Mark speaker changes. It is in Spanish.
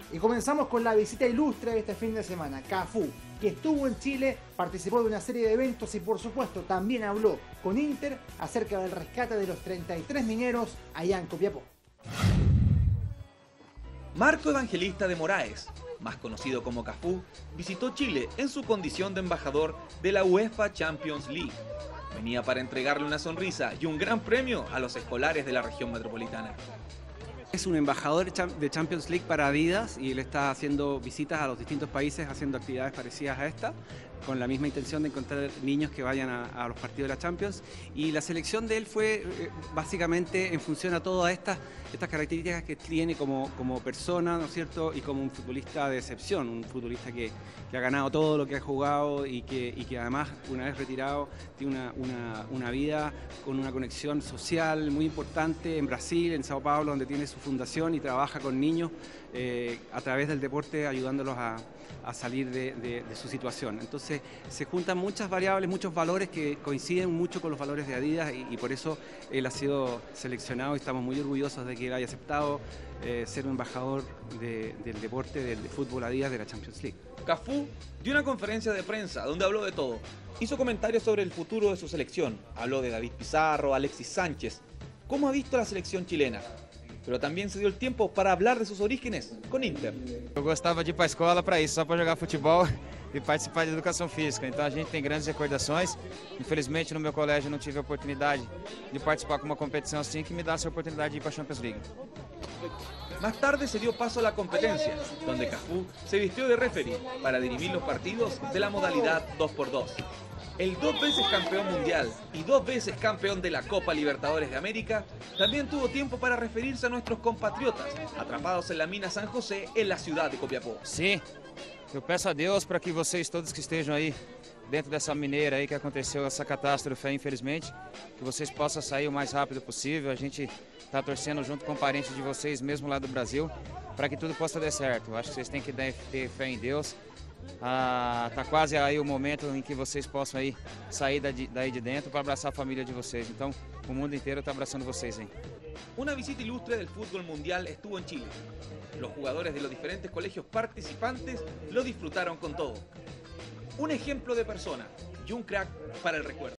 Speaker 1: Y comenzamos con la visita ilustre de este fin de semana, Cafú, que estuvo en Chile, participó de una serie de eventos y por supuesto también habló con Inter acerca del rescate de los 33 mineros allá en Copiapó.
Speaker 2: Marco Evangelista de Moraes, más conocido como Cafú, visitó Chile en su condición de embajador de la UEFA Champions League. Venía para entregarle una sonrisa y un gran premio a los escolares de la región metropolitana.
Speaker 3: Es un embajador de Champions League para Adidas y él está haciendo visitas a los distintos países haciendo actividades parecidas a esta, con la misma intención de encontrar niños que vayan a los partidos de la Champions. Y la selección de él fue básicamente en función a todas estas características que tiene como persona, ¿no es cierto? Y como un futbolista de excepción, un futbolista que ha ganado todo lo que ha jugado y que además, una vez retirado, tiene una vida con una conexión social muy importante en Brasil, en Sao Paulo, donde tiene su fundación y trabaja con niños a través del deporte, ayudándolos a salir de su situación. Entonces se juntan muchas variables, muchos valores que coinciden mucho con los valores de Adidas y por eso él ha sido seleccionado y estamos muy orgullosos de que él haya aceptado ser un embajador del deporte del fútbol Adidas de la Champions League.
Speaker 2: Cafú dio una conferencia de prensa donde habló de todo. Hizo comentarios sobre el futuro de su selección. Habló de David Pizarro, Alexis Sánchez. ¿Cómo ha visto la selección chilena? Pero también se dio el tiempo para hablar de sus orígenes con Inter.
Speaker 4: Eu gostava de ir para a escola para isso, só para jogar futebol e participar de educação física. Então a gente tem grandes recordações. Infelizmente no meu colégio não tive a oportunidade de participar com uma competição assim que me dá essa oportunidade de ir para a Champions League.
Speaker 2: Más tarde se dio paso a la competencia, donde Cafú se vistió de referee para dirimir los partidos de la modalidad 2x2. El 2 veces campeón mundial y 2 veces campeón de la Copa Libertadores de América también tuvo tiempo para referirse a nuestros compatriotas atrapados en la mina San José en la ciudad de Copiapó.
Speaker 4: Sim, eu peço a Deus para que vocês todos que estejam aí dentro dessa mineira aí que aconteceu essa catástrofe, infelizmente, que vocês possam sair o mais rápido possível. A gente está torcendo junto com parentes de vocês, mesmo lá do Brasil, para que tudo possa dar certo. Eu acho que vocês têm que ter fé em Deus. Tá quase aí o momento em que vocês possam aí sair daí de dentro para abraçar a família de vocês. Então, o mundo inteiro está abraçando vocês aí.
Speaker 2: Una visita ilustre del fútbol mundial estuvo en Chile. Los jugadores de los diferentes colegios participantes lo disfrutaron con todo. Un ejemplo de persona y un crack para el recuerdo.